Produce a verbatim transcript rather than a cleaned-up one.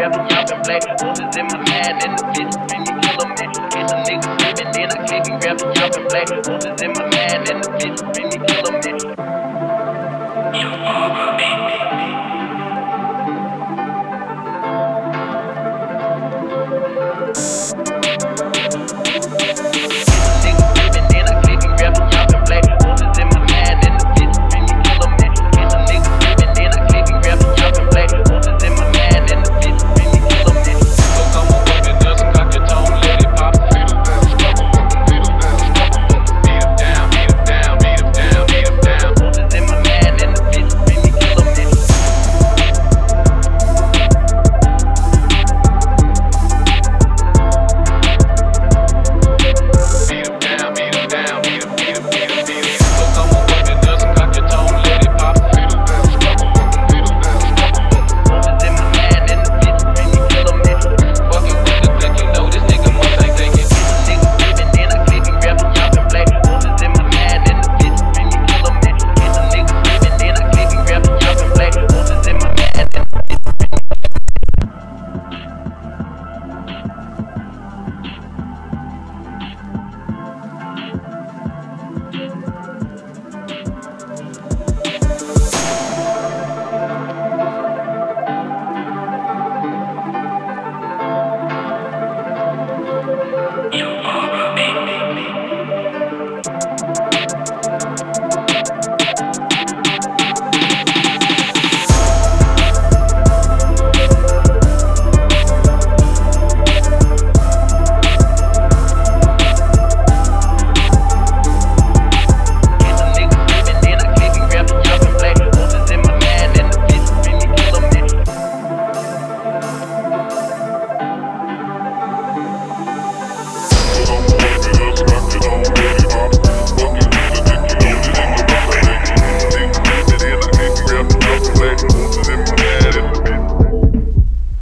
grab the y'all in black. Roses in my mind and the bitch bring me kill 'em, man. Get some niggas trippin', then I kick and grab the y'all in black. Roses in my mind and the bitch bring me